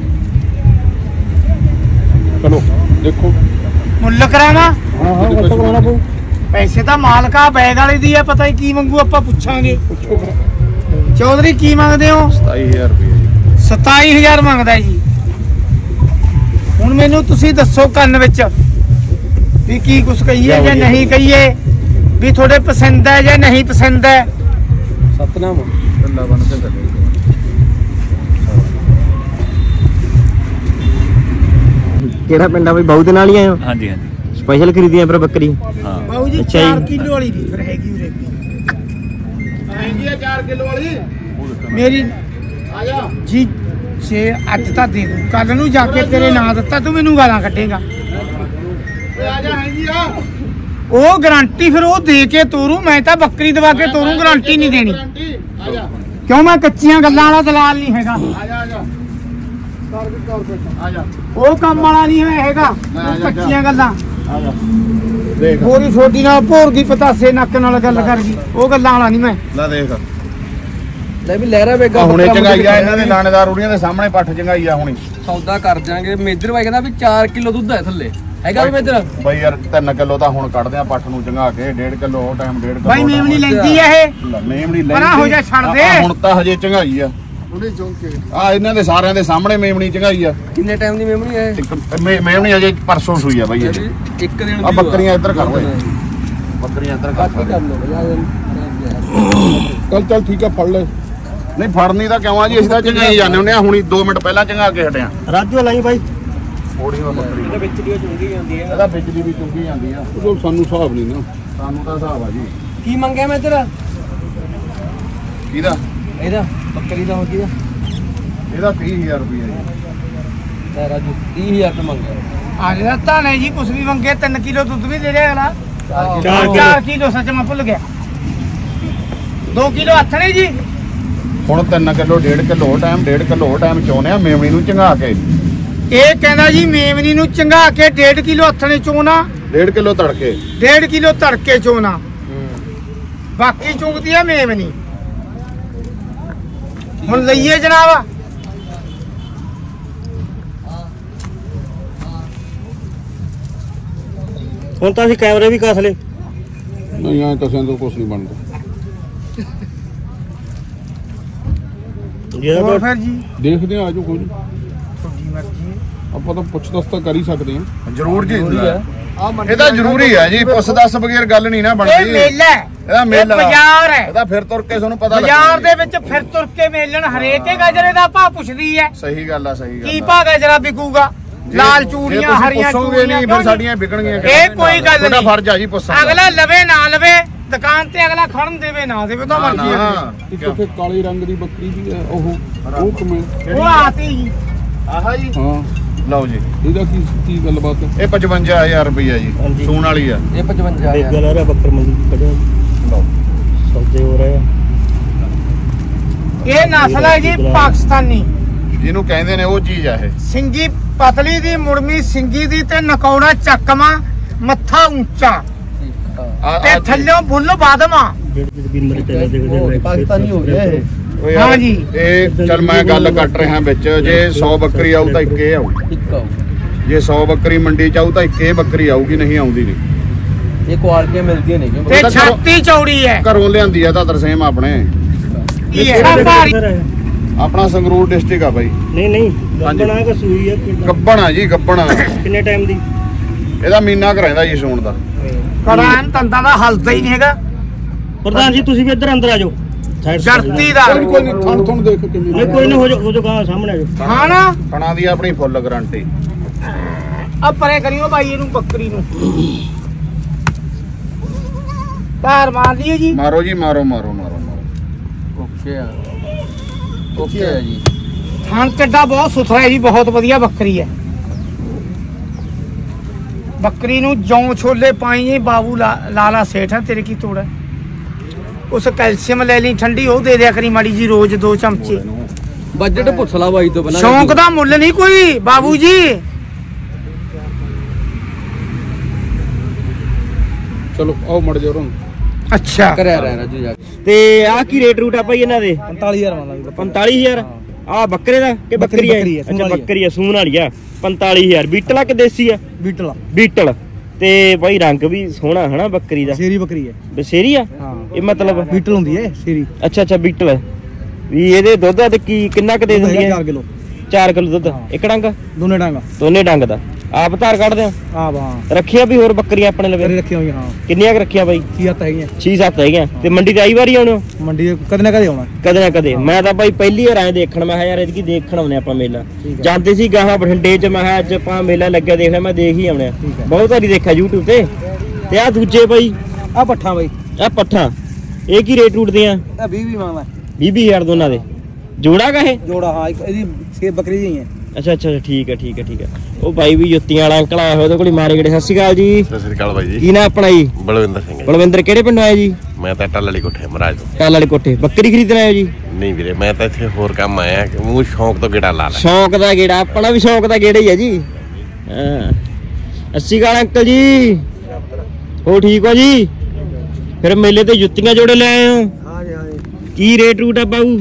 ਚਲੋ ਦੇਖੋ। ਮੁੱਲ ਕਰਾਣਾ ਹਾਂ ਹਾਂ ਉਹ ਕਰਾਉਣਾ ਪਊ। ਪੈਸੇ ਤਾਂ ਮਾਲਕਾ ਬੈਗ ਵਾਲੇ ਦੀ ਆ। ਪਤਾ ਹੀ ਕੀ ਮੰਗੂ ਆਪਾਂ ਪੁੱਛਾਂਗੇ। ਪੁੱਛੋ। ਚੌਧਰੀ ਕੀ ਮੰਗਦੇ ਹੋ? 27000 ਰੁਪਏ ਜੀ। 27000 ਮੰਗਦਾ ਜੀ। ਹੁਣ ਮੈਨੂੰ ਤੁਸੀਂ ਦੱਸੋ ਕੰਨ ਵਿੱਚ ਵੀ ਕੀ ਕੁਛ ਕਹੀਏ ਜਾਂ ਨਹੀਂ ਕਹੀਏ, ਵੀ ਤੁਹਾਡੇ ਪਸੰਦ ਹੈ ਜਾਂ ਨਹੀਂ ਪਸੰਦ ਹੈ। ਸਤਨਾਮ ਗੱਲਾਂ ਬਣ ਕੇ ਕੱਢੇ ਕਿਹੜਾ ਪਿੰਡ ਆ ਬਈ? ਬਾਊ ਦੇ ਨਾਲ ਹੀ ਆਏ ਹੋ? ਹਾਂਜੀ ਹਾਂਜੀ ਸਪੈਸ਼ਲ ਖਰੀਦੀ ਆ ਫਿਰ ਬੱਕਰੀ? ਹਾਂ ਬਾਊ ਜੀ ਅੱਛਾ ਜੀ। 4 ਕਿਲੋ ਵਾਲੀ ਨਹੀਂ ਫਿਰ ਹੈਗੀ ਉਰੇ ਹੈਗੀ ਆ 4 ਕਿਲੋ ਵਾਲੀ। ਮੇਰੀ ਆ ਜਾ ਜੀ। ਜੇ ਅੱਜ ਤਾਂ ਦੇ ਦੂੰ, ਕੱਲ ਨੂੰ ਜਾ ਕੇ ਤੇਰੇ ਨਾਂ ਦਿੱਤਾ ਤੂੰ ਮੈਨੂੰ ਗਾਲਾਂ ਕੱਢੇਗਾ। ਓਏ ਆ ਜਾ ਹੈਗੀ ਆ। ਉਹ ਗਾਰੰਟੀ ਫਿਰ ਉਹ ਦੇ ਕੇ ਤੋਰੂ, ਮੈਂ ਤਾਂ ਬੱਕਰੀ ਦਵਾ ਕੇ ਤੋਰੂ, ਗਾਰੰਟੀ ਨਹੀਂ ਦੇਣੀ। ਆ ਜਾ ਕਿਉਂ ਮੈਂ ਕੱਚੀਆਂ ਗੱਲਾਂ ਵਾਲਾ ਦਲਾਲ ਨਹੀਂ ਹੈਗਾ। ਆ ਜਾ ਆ ਜਾ ਆ ਜਾ ਉਹ ਕੰਮ ਵਾਲਾ ਨਹੀਂ ਹੈਗਾ, ਆ ਜਾ। ਕੱਚੀਆਂ ਗੱਲਾਂ। ਆ ਜਾ ਦੇਖ ਪੂਰੀ ਛੋਟੀ ਨਾਲ ਭੋਰ ਦੀ ਪਤਾਸੇ ਨੱਕ ਨਾਲ ਗੱਲ ਕਰ ਗਈ, ਉਹ ਗੱਲਾਂ ਵਾਲਾ ਨਹੀਂ ਮੈਂ। ਲੈ ਦੇਖ ਲੈ ਵੀ ਲਹਿਰਾ ਵੇਗਾ ਹੁਣੇ ਚੰਗਾਈ ਆ ਇਹਨਾਂ ਦੇ ਲਾਣੇਦਾਰ ਉੜੀਆਂ ਦੇ ਸਾਹਮਣੇ ਪੱਠ ਚੰਗਾਈ ਆ ਹੁਣੀ। ਸੌਦਾ ਕਰ ਜਾਾਂਗੇ। ਮੇਜਰ ਭਾਈ ਕਹਿੰਦਾ ਵੀ 4 ਕਿਲੋ ਦੁੱਧ ਹੈ ਥੱਲੇ, ਹੈਗਾ ਵੀ ਮੇਜਰ? ਬਈ ਯਾਰ 3 ਕਿਲੋ ਤਾਂ ਹੁਣ ਕੱਢਦੇ ਆ ਪੱਠ ਨੂੰ ਚੰਗਾ ਕੇ, 1.5 ਕਿਲੋ ਉਹ ਟਾਈਮ 1.5 ਕਿਲੋ ਬਾਈ ਮੇਮਣੀ ਲੈਂਦੀ ਆ ਇਹ, ਮੇਮਣੀ ਲੈ ਪਰਾਂ ਹੋ ਜਾ, ਛੱਡ ਦੇ। ਹੁਣ ਤਾਂ ਹਜੇ ਚੰਗਾਈ ਆ ਆ ਇਹਨਾਂ ਦੇ ਸਾਰਿਆਂ ਦੇ ਸਾਹਮਣੇ ਮੇਮਣੀ ਚੰਗਾਈ ਆ। ਕਿੰਨੇ ਟਾਈਮ ਦੀ ਮੈਮਣੀ ਹੈ? ਮੇਮਣੀ ਹਜੇ ਪਰਸੋਂ ਸੂਈ ਆ ਬਾਈ ਇਹ। ਇੱਕ ਦਿਨ ਦੀ ਆ ਬੱਕਰੀਆਂ ਇੱਧਰ ਕਰ ਓਏ, ਬੱਕਰੀਆਂ ਇੱਧਰ ਕਰ। ਚੱਲ ਠੀਕ ਆ ਫੜ ਲੈ। ਨਹੀਂ ਫੜਨੀ ਤਾਂ ਕਿਉਂ ਆ ਜੀ, ਅਸੀਂ ਤਾਂ ਚੰਗਾਈ ਜਾਂਦੇ ਹੁੰਦੇ ਆ। ਹੁਣੀ 2 ਮਿੰਟ ਪਹਿਲਾਂ ਚੰਗਾ ਕੇ ਹਟਿਆ। ਰਾਜੂ ਲਾਈ ਬਾਈ। ਥੋੜੀ ਵਾ ਬੱਕਰੀ ਇਹਦੇ ਵਿੱਚ ਦੀ ਚੁੰਗੀ ਜਾਂਦੀ ਹੈ। ਇਹਦਾ ਬਿਜਲੀ ਵੀ ਚੁੰਗੀ ਜਾਂਦੀ ਆ। ਉਹ ਸਾਨੂੰ ਹਿਸਾਬ ਨਹੀਂ ਨਾ, ਸਾਨੂੰ ਤਾਂ ਹਿਸਾਬ ਆ ਜੀ। ਕੀ ਮੰਗਿਆ ਮੈਂ ਤੇਰਾ? ਕਿਹਦਾ? ਇਹਦਾ ਬੱਕਰੀ ਦਾ ਹੋ ਗਿਆ ਇਹਦਾ 30000 ਰੁਪਏ ਜੀ। ਤੇ ਰਾਜੂ 30000 ਤੇ ਮੰਗਿਆ। ਆ ਜਿਹੜਾ ਧਾਨੇ ਜੀ ਕੁਛ ਵੀ ਮੰਗੇ, 3 ਕਿਲੋ ਦੁੱਧ ਵੀ ਦੇ ਰਿਹਾ ਅਗਲਾ। 4 4 ਕਿਲੋ ਸੱਚ ਮੈਂ ਭੁੱਲ ਗਿਆ। 2 ਕਿਲੋ ਹੱਥ ਨੇ ਜੀ। ਹੁਣ 3 kilo 1.5 kilo time 1.5 kilo time ਚਾਹੁੰਦੇ ਆ ਮੇਮਣੀ ਨੂੰ ਚੰਗਾ ਕੇ। ਇਹ ਕਹਿੰਦਾ ਜੀ ਮੇਮਣੀ ਨੂੰ ਚੰਗਾ ਕੇ 1.5 ਕਿਲੋ ਹੱਥ ਨੇ ਚੋਣਾ, 1.5 ਕਿਲੋ ਤੜਕੇ। 1.5 ਕਿਲੋ ਤੜਕੇ ਚੋਣਾ, ਬਾਕੀ ਚੁੰਗਦੀ ਆ ਮੇਮਣੀ। ਹੁਣ ਲਈਏ ਜਨਾਬ। ਹੁਣ ਤਾਂ ਅਸੀਂ ਕੈਮਰੇ ਵੀ ਕੱਸ ਲਏ। ਨਹੀਂ ਆ ਕਸਿਆਂ ਤੋਂ ਕੁਝ ਨਹੀਂ ਬਣਦਾ। ਹੋਰ ਫਿਰ ਜੀ ਦੇਖਦੇ ਆ ਆਜੋ ਕੋਈ ਨਹੀਂ, ਤੁਹਾਡੀ ਮਰਜ਼ੀ। ਆਪਾਂ ਤਾਂ ਪੁੱਛ ਦੱਸ ਤਾਂ ਕਰ ਹੀ ਸਕਦੇ ਆ। ਜ਼ਰੂਰ ਜੀ ਇਹ ਤਾਂ ਜ਼ਰੂਰੀ ਹੈ ਜੀ, ਪੁੱਛ ਦੱਸ ਬਗੈਰ ਗੱਲ ਨਹੀਂ ਨਾ ਇਹ ਬਣਦੀ। ਮੇਲਾ ਹੈ, ਇਹਦਾ ਮੇਲਾ ਇਹ ਬਾਜ਼ਾਰ ਹੈ। ਇਹਦਾ ਫਿਰ ਤੁਰ ਕੇ ਤੁਹਾਨੂੰ ਪਤਾ ਲੱਗ ਬਾਜ਼ਾਰ ਦੇ ਵਿੱਚ ਫਿਰ ਤੁਰ ਕੇ ਮੇਲਣ ਹਰੇਕ ਹੀ ਗਜਰੇ ਦਾ ਭਾਅ ਪੁੱਛਦੀ ਹੈ। ਸਹੀ ਗੱਲ ਆ, ਸਹੀ ਗੱਲ ਕੀ ਆ। ਭਾਅ ਗਜਰਾ ਵਿਕੂਗਾ? ਲਾਲ ਚੂੜੀਆਂ, ਹਰੀਆਂ ਪੁੱਛੋਗੇ ਨਹੀਂ ਫਿਰ ਸਾਡੀਆਂ ਵਿਕਣਗੀਆਂ। ਇਹ ਕੋਈ ਗੱਲ ਤੁਹਾਡਾ ਨਹੀਂ। ਫਰਜ਼ ਆ ਜੀ ਪੁੱਛਣਾ। ਅਗਲਾ ਲਵੇ ਨਾ ਲਵੇ, ਦੁਕਾਨ ਤੇ ਅਗਲਾ ਖੜਨ ਦੇਵੇ ਨਾ ਦੇਵੇ, ਤਾਂ ਮਰਜ਼ੀ ਹੈ। ਕਿੱਥੇ ਕਾਲੇ ਰੰਗ ਦੀ ਬੱਕਰੀ ਵੀ ਹੈ ਉਹ ਕਿਵੇਂ? ਉਹ ਆਤੀ ਜੀ। ਆਹਾ ਜੀ ਹਾਂ ਲਓ ਜੀ। ਇਹਦਾ ਕੀ ਗੱਲਬਾਤ ਹੈ? ਇਹ 55000 ਰੁਪਈਆ ਜੀ, ਸੂਣ ਵਾਲੀ ਆ। ਇਹ 55 ਗੱਲ ਆ ਰਿਹਾ ਬੱਕਰ ਮੰਡੀ ਖੜਿਆ ਲਓ ਸੌਦੇ ਹੋ ਰਹੇ ਆ। ਇਹ ਨਸਲ ਹੈ ਜੀ ਪਾਕਿਸਤਾਨੀ, ਜਿਹਨੂੰ ਕਹਿੰਦੇ ਨੇ ਉਹ ਚੀਜ਼ ਆ ਇਹ। ਸਿੰਗੀ ਪਤਲੀ ਦੀ, ਮੁੜਮੀ ਸਿੰਗੀ ਦੀ ਤੇ ਨਕੌੜਾ ਚੱਕਮਾ, ਮੱਥਾ ਉੱਚਾ ਤੇ ਥੱਲਿਓਂ ਬੁੱਲ ਬਾਦਮਾ। ਜਿਹੜੇ ਵੀ ਮਰੇ ਤੇ ਦੇਖਦੇ ਪਾਕਿਸਤਾਨੀ ਹੋ ਗਿਆ ਇਹ। ਓਏ ਯਾਰ, ਹਾਂ ਜੀ। ਇਹ ਚੱਲ ਮੈਂ ਗੱਲ ਕੱਟ ਰਿਹਾ ਵਿੱਚ, ਜੇ 100 ਬੱਕਰੀ ਆਊ ਤਾਂ ਇੱਕ ਇਹ ਆਊ। ਇੱਕ ਆਊ। ਜੇ 100 ਬੱਕਰੀ ਮੰਡੀ ਚ ਆਊ ਤਾਂ ਇੱਕ ਇਹ ਬੱਕਰੀ ਆਊਗੀ, ਨਹੀਂ ਆਉਂਦੀ ਨਹੀਂ। ਇਹ ਕੁਆਲਟੀਆਂ ਮਿਲਦੀਆਂ ਨੇ ਕਿਉਂ? ਤੇ ਛਾਤੀ ਚੌੜੀ ਹੈ। ਘਰੋਂ ਲਿਆਂਦੀ ਆ ਤਾਂ ਤਰਸੇਮ ਆਪਣੇ ਇਹ ਹੈ ਭਾਰੀ। ਆਪਣਾ ਸੰਗਰੂਰ ਡਿਸਟ੍ਰਿਕਟ ਆ ਬਾਈ। ਨਹੀਂ ਗੱਬਣਾ ਕਿ ਸੂਈ ਆ ਗੱਬਣਾ ਜੀ, ਗੱਬਣਾ। ਕਿੰਨੇ ਟਾਈਮ ਦੀ? ਇਹਦਾ ਮਹੀਨਾ ਕੁ ਰਹਿੰਦਾ ਜੀ ਸੂਣ ਦਾ। ਕੜਾਨ ਤੰਦਾਂ ਦਾ ਹਲਦਾ ਹੀ ਨਹੀਂ ਹੈਗਾ। ਪ੍ਰਧਾਨ ਜੀ ਤੁਸੀਂ ਵੀ ਇੱਧਰ ਅੰਦਰ ਆ ਜਾਓ। ਜਰਤੀ ਦਾ ਕੋਈ ਨਹੀਂ, ਥਣ ਦੇਖ ਕਿਵੇਂ। ਨਹੀਂ ਕੋਈ ਨਾ ਹੋ ਜਾਓ ਗਾਂ ਸਾਹਮਣੇ ਆ ਜਾਓ। ਹਾਂ ਨਾ, ਫਣਾ ਦੀ ਆਪਣੀ ਫੁੱਲ ਗਾਰੰਟੀ। ਆ ਪਰੇ ਕਰਿਓ ਬਾਈ ਇਹਨੂੰ, ਬੱਕਰੀ ਨੂੰ ਧਾਰ ਮਾਰ ਲਈਏ ਜੀ। ਮਾਰੋ ਜੀ, ਮਾਰੋ। ਓਕੇ ਆ। ਓਕੇ ਆ ਜੀ। ਥਣ ਚੱਡਾ ਬਹੁਤ ਸੁਥਰਾ ਹੈ ਜੀ, ਬਹੁਤ ਵਧੀਆ ਬੱਕਰੀ ਹੈ। ਬੱਕਰੀ ਨੂੰ ਜੌਂ ਛੋਲੇ ਪਾਈਏ ਬਾਬੂ ਲਾਲਾ ਸੇਠ ਹੈ, ਤੇਰੇ ਕੀ ਤੋੜ ਹੈ। ਉਸ ਕੈਲਸ਼ੀਅਮ ਲੈ ਲਈ ਠੰਡੀ, ਉਹ ਦੇ ਦਿਆ ਕਰੀ ਮਾੜੀ ਜੀ ਰੋਜ਼ 2 ਚਮਚੇ। ਬਜਟ ਪੁੱਛ ਲਾ ਬਾਈ ਤੋਂ ਪਹਿਲਾਂ। ਸ਼ੌਂਕ ਦਾ ਮੁੱਲ ਨਹੀਂ ਕੋਈ ਬਾਬੂ ਜੀ। ਚਲੋ ਆਓ ਮੜ ਜਾ ਰੋਂ। ਅੱਛਾ ਕਰਿਆ ਰਿਹਾ ਰਾਜੂ ਜਾ ਕੇ। ਤੇ ਆਹ ਕੀ ਰੇਟ ਰੂਟ ਆ ਭਾਈ ਇਹਨਾਂ ਦੇ? 45000 ਮੰਗਦਾ। 45000 ਆ ਬੱਕਰੇ ਦਾ ਕਿ ਬੱਕਰੀ ਹੈ? ਅੱਛਾ ਬੱਕਰੀ ਆ, ਸੂਣ ਵਾਲੀ ਆ। 45000 ਬੀਟਲ ਆ ਕਿ ਦੇਸੀ ਆ? ਬੀਟਲ। ਤੇ ਭਾਈ ਰੰਗ ਵੀ ਸੋਹਣਾ ਹਨਾ ਬੱਕਰੀ ਦਾ। ਸ਼ੇਰੀ ਬੱਕਰੀ ਹੈ। ਬਸੇਰੀ ਆ ਹਾਂ ਇਹ, ਮਤਲਬ ਬੀਟਲ ਹੁੰਦੀ ਹੈ ਸ਼ੇਰੀ। ਅੱਛਾ ਬੀਟਲ ਹੈ। ਵੀ ਇਹਦੇ ਦੁੱਧ ਤੇ ਕੀ ਕਿੰਨਾ ਕੁ ਦੇ ਦਿੰਦੀ ਹੈ? 4 ਕਿਲੋ 4 ਕਿਲੋ ਦੁੱਧ ਇੱਕ ਡੰਗ ਦੋਨੇ ਡਾਂਗਾ ਦਾ ਆਪ ਧਾਰ ਕੱਢਦੇ ਹੋ? ਆਪ ਹਾਂ। ਰੱਖੀਆਂ ਵੀ ਹੋਰ ਬੱਕਰੀਆਂ ਆਪਣੇ ਲਵੇ? ਰੱਖੀਆਂ ਹੋਈਆਂ ਹਾਂ। ਕਿੰਨੀਆਂ ਕੁ ਰੱਖੀਆਂ ਬਾਈ? 6-7 ਹੈਗੀਆਂ। 6-7 ਹੈਗੀਆਂ। ਤੇ ਮੰਡੀ ਤੇ ਆਈ ਵਾਰੀ ਆਉਣੇ ਹੋ? ਮੰਡੀ ਕਦੇ ਨਾ ਕਦੇ ਆਉਣਾ। ਕਦੇ ਨਾ ਕਦੇ। ਮੈਂ ਤਾਂ ਬਾਈ ਪਹਿਲੀ ਵਾਰ ਆਏ ਦੇਖਣ, ਮੈਂ ਯਾਰ ਇਹਦੀ ਦੇਖਣ ਆਉਨੇ ਆਪਾਂ ਮੇਲਾ। ਜਾਂਦੇ ਸੀ ਗਾਹਾਂ ਬਠਿੰਡੇ ਚ, ਮੈਂ ਅੱਜ ਆਪਾਂ ਮੇਲਾ ਲੱਗਿਆ ਦੇਖਿਆ, ਮੈਂ ਦੇਖ ਹੀ ਆਉਣੇ ਬਹੁਤ ਵਾਰੀ ਦੇਖਿਆ YouTube ਤੇ ਆ ਦੂਜੇ ਬਾਈ ਆ ਪੱਠਾ ਬਾਈ, ਆ ਪੱਠਾ ਇਹ ਕੀ ਰੇਟ ਰੂਟ ਦੀਆਂ? 20 ਮੰਗਦਾ। 20,000 ਦੋਨਾਂ ਦੇ ਜੋੜਾ ਕਾ ਇਹ? ਜੋੜਾ ਹਾਂ। ਇਹਦੀ 6 ਬੱਕਰੀ ਦੀ ਹੈ। ਅੱਛਾ ਠੀਕ ਹੈ। ਉਹ ਬਾਈ ਵੀ ਜੁੱਤੀਆਂ ਵਾਲਾ ਅੰਕਲ ਆਇਆ ਹੋਇਆ, ਉਹਦੇ ਕੋਲ ਮਾਰੇ ਗੜੇ। ਸਤਿ ਸ਼੍ਰੀ ਅਕਾਲ ਜੀ। ਸਤਿ ਸ੍ਰੀ ਅਕਾਲ ਬਾਈ ਜੀ। ਕੀ ਨਾਮ ਆਪਣਾ ਜੀ? ਬਲਵਿੰਦਰ ਸਿੰਘ। ਬਲਵਿੰਦਰ ਕਿਹੜੇ ਪਿੰਡੋਂ ਆਏ ਜੀ? ਮੈਂ ਤਾਂ ਟੱਲ ਵਾਲੀ ਕੋਠੇ ਮਹਾਰਾਜ ਤੋਂ। ਟੱਲ ਵਾਲੇ ਕੋਠੇ। ਬੱਕਰੀ ਖਰੀਦਣ ਆਏ ਹੋ ਜੀ? ਨਹੀਂ ਵੀਰੇ, ਮੈਂ ਤਾਂ ਇੱਥੇ ਹੋਰ ਕੰਮ ਆਇਆ, ਮੂੰਹ ਸ਼ੌਂਕ ਤੋਂ ਗੇੜਾ ਲਾ ਲੈ। ਸ਼ੌਂਕ ਦਾ ਗੇੜਾ, ਆਪਣਾ ਵੀ ਸ਼ੌਂਕ ਦਾ ਗੇੜਾ ਹੀ ਹੈ ਜੀ। ਹਾਂ ਸਤਿ ਸ਼੍ਰੀ ਅਕਾਲ ਅੰਕਲ ਜੀ, ਹੋ ਠੀਕ ਹੋ ਜੀ? ਫਿਰ ਮੇਲੇ ਤੇ ਜੁੱਤੀਆਂ ਜੋੜੇ ਲੈ ਆਏ ਹੋ? ਹਾਂਜੀ। ਕੀ ਰੇਟ ਰੂਟ ਆ ਬਾਊ?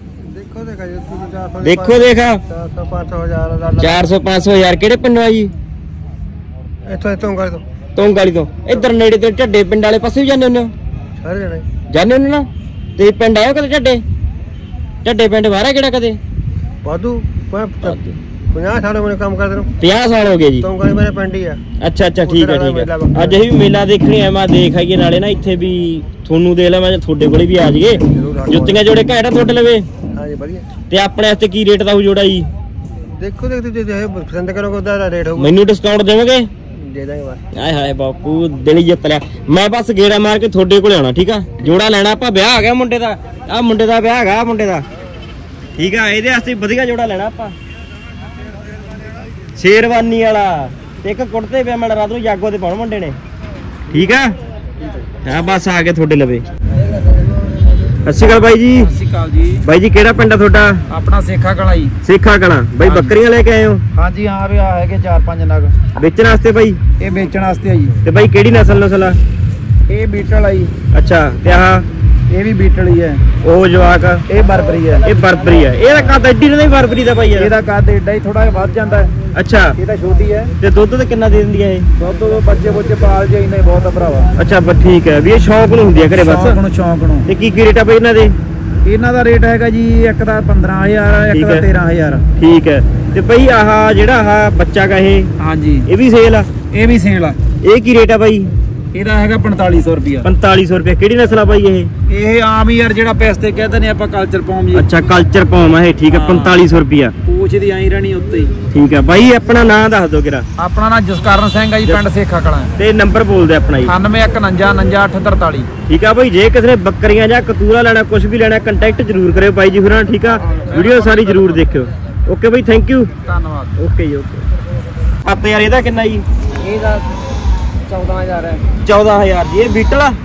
ਦੇਖੋ 400-500 ਕਿਹੜੇ ਪਿੰਡੋਂ ਆ ਜੀ? ਇੱਥੋਂ ਤੋਂਗਾਲੀ ਤੋਂ। ਇੱਧਰ ਨੇੜੇ ਤੇ ਢੱਡੇ ਪਿੰਡ ਵਾਲੇ ਪਾਸੇ ਵੀ ਜਾਂਦੇ ਹੁੰਦੇ ਹੋ? ਸਾਰੇ ਜਾਂਦੇ ਹੁੰਦੇ ਨਾ? ਤੇ ਪਿੰਡ ਆਇਓ ਕਦੇ ਢੱਡੇ ਪਿੰਡ ਬਾਹਰ ਕਿਹੜਾ ਕਦੇ? ਵਾਧੂ 50 ਸਾਲ ਹੋ ਗਏ ਕੰਮ ਕਰਦੇ ਨੂੰ। 50 ਸਾਲ ਹੋ ਗਏ ਜੀ। ਤੋਂਗਾਲੀ ਮੇਰੇ ਪਿੰਡ ਹੀ ਆ। ਅੱਛਾ ਠੀਕ ਹੈ। ਅੱਜ ਅਸੀਂ ਵੀ ਮੇਲਾ ਦੇਖਣੇ ਆ, ਮੈਂ ਦੇਖ ਆਈਏ ਨਾਲੇ ਨਾ ਇੱਥੇ ਵੀ ਤੁਹਾਨੂੰ ਦੇਖ ਲਾ, ਮੈਂ ਤੁਹਾਡੇ ਕੋਲੇ ਵੀ ਆ ਜਾਈਏ। ਜੁੱਤੀਆਂ ਜੋੜੇ ਘੈਂਟ ਤੁਹਾਡੇ ਲਵੇ? ਹਾਂਜੀ ਵਧੀਆ। ਤੇ ਆਪਣੇ ਵਾਸਤੇ ਕੀ ਰੇਟ ਦਾ ਹੋ ਜੋੜਾ ਜੀ? ਦੇਖੋ ਜੇ ਪਸੰਦ ਕਰੋਗੇ ਉਹਦਾ ਰੇਟ ਹੋਊਗਾ। ਮੈਨੂੰ ਡਿਸਕਾਊਂਟ ਦੇਵੋਗੇ? ਦੇ ਦਾਂਗੇ ਬਸ। ਹਾਏ ਬਾਪੂ ਦਿਲ ਹੀ ਜਿੱਤ ਲਿਆ। ਮੈਂ ਬਸ ਗੇੜਾ ਮਾਰ ਕੇ ਤੁਹਾਡੇ ਕੋਲੇ ਆਉਣਾ, ਠੀਕ ਆ? ਜੋੜਾ ਲੈਣਾ ਆਪਾਂ, ਵਿਆਹ ਆ ਗਿਆ ਮੁੰਡੇ ਦਾ, ਆ ਮੁੰਡੇ ਦਾ ਵਿਆਹ ਹੈਗਾ ਮੁੰਡੇ ਦਾ, ਠੀਕ ਆ? ਇਹਦੇ ਵਾਸਤੇ ਵਧੀਆ ਜੋੜਾ ਲੈਣਾ ਆਪਾਂ, ਸ਼ੇਰਵਾਨੀ ਵਾਲਾ ਤੇ ਇੱਕ ਕੁੜਤੇ ਪਜਾਮਾ ਰਾਤ ਨੂੰ ਜਾਗੋ ਤੇ ਪਾਉਣ ਮੁੰਡੇ ਨੇ, ਠੀਕ ਆ? ਹਾਂ ਬਸ ਆ ਕੇ ਤੁਹਾਡੇ ਲਵੇ। ਸਤਿ ਸ਼੍ਰੀ ਅਕਾਲ ਬਾਈ ਜੀ। ਸਤਿ ਸ਼੍ਰੀ ਅਕਾਲ ਜੀ। ਬਾਈ ਜੀ ਕਿਹੜਾ ਪਿੰਡ ਆ ਤੁਹਾਡਾ? ਆਪਣਾ ਸੇਖਾ ਕਲਾਂ ਜੀ। ਸੇਖਾ ਕਲਾਂ। ਬਾਈ ਬੱਕਰੀਆਂ ਲੈ ਕੇ ਆਏ ਹੋ? ਹਾਂਜੀ ਹਾਂ ਵੀ ਆ ਹੈਗੇ 4-5 ਨਗ ਵੇਚਣ ਵਾਸਤੇ ਬਾਈ? ਇਹ ਵੇਚਣ ਵਾਸਤੇ ਆ ਜੀ। ਤੇ ਬਾਈ ਕਿਹੜੀ ਨਸਲ ਆ? ਇਹ ਬੀਟਲ ਆ ਜੀ। ਅੱਛਾ ਤੇ ਆਹ? ਇਹ ਵੀ ਬੀਟਲ ਹੀ ਹੈ। ਉਹ ਜਵਾਕ? ਇਹ ਬਰਬਰੀ ਹੈ। ਇਹ ਬਰਬਰੀ ਹੈ। ਇਹਦਾ ਕੱਦ ਐਡੀ ਨਹੀਂ ਬਰਬਰੀ ਦਾ ਬਾਈ ਯਾਰ? ਇਹਦਾ ਕੱਦ ਏਡਾ ਹੀ ਥੋੜਾ ਜਿਹਾ ਵੱਧ ਜਾਂਦਾ ਹੈ। ਅੱਛਾ ਇਹ ਤਾਂ ਛੋਟੀ ਹੈ। ਤੇ ਦੁੱਧ ਤੇ ਕਿੰਨਾ ਦੇ ਦਿੰਦੀ ਹੈ ਇਹ? ਦੁੱਧ ਬੱਚੇ ਪਾਲ ਜੇ ਇੰਨਾ ਹੀ ਬਹੁਤ ਆ ਭਰਾਵਾ। ਅੱਛਾ ਠੀਕ ਹੈ, ਵੀ ਇਹ ਸ਼ੌਂਕ ਨੂੰ ਹੁੰਦੀ ਹੈ ਘਰੇ ਬਸ? ਸ਼ੌਂਕ ਨੂੰ। ਤੇ ਕੀ ਰੇਟ ਆ ਬਾਈ ਇਹਨਾਂ ਦੇ? ਇਹਨਾਂ ਦਾ ਰੇਟ ਹੈਗਾ ਜੀ, ਇੱਕ ਦਾ 15,000, ਇੱਕ ਦਾ 13,000। ਠੀਕ ਹੈ। ਤੇ ਬਈ ਆਹ ਜਿਹੜਾ ਆਹ ਬੱਚਾ ਗਾ ਇਹ? ਹਾਂਜੀ ਇਹ ਵੀ ਸੇਲ ਆ? ਇਹ ਵੀ ਸੇਲ ਆ। ਇਹ ਕੀ ਰੇਟ ਆ ਬਾਈ? ਇਹਦਾ ਹੈਗਾ 4500 ਰੁਪਿਆ। 4500 ਰੁਪਏ। ਕਿਹੜੀ ਨਸਲ ਆ ਬਾਈ ਇਹ? ਇਹ ਆਮ ਹੀ ਯਾਰ ਜਿਹੜਾ ਪੈਸੇ ਕਹਿੰਦੇ ਨੇ ਆਪਾਂ ਕਲਚਰ ਪੌਮ ਜੀ। ਅੱਛਾ ਕਲਚਰ ਪੌਮ ਆ ਇਹ, ਠੀਕ ਹੈ। 4500 ਰੁਪਿਆ ਪੂਛ ਦੀ ਆਈ ਰਹਿਣੀ ਉੱਤੇ ਹੀ। ਠੀਕ ਹੈ ਬਾਈ, ਆਪਣਾ ਨਾਮ ਦੱਸ ਦਿਓ ਕਿਰਾ। ਆਪਣਾ ਨਾਮ ਜਸਕਰਨ ਸਿੰਘ ਆ ਜੀ, ਪਿੰਡ ਸੇਖਾ ਕਲਾਂ। ਤੇ ਨੰਬਰ ਬੋਲਦੇ ਆਪਣਾ ਜੀ? 9159 ਠੀਕ ਆ ਬਾਈ, ਜੇ ਕਿਸੇ ਨੇ ਬੱਕਰੀਆਂ ਜਾਂ ਕਤੂਰਾ ਲੈਣਾ, ਕੁਝ ਵੀ ਲੈਣਾ, ਕੰਟੈਕਟ ਜ਼ਰੂਰ ਕਰਿਓ ਬਾਈ ਜੀ ਹੁਰਾਂ, ਠੀਕ ਆ? ਵੀਡੀਓ ਸਾਰੀ ਜ਼ਰੂਰ ਦੇਖਿਓ। Okay bye, thank you. ਧੰਨਵਾਦ। ਓਕੇ ਜੀ ਓਕੇ। ਆਪਾਂ ਯਾਰ ਇਹਦਾ ਕਿੰਨਾ ਜੀ? ਇਹਦਾ 14,000 ਹੈ। 14,000 ਜੀ। ਇਹ ਬੀਟਲ ਆ?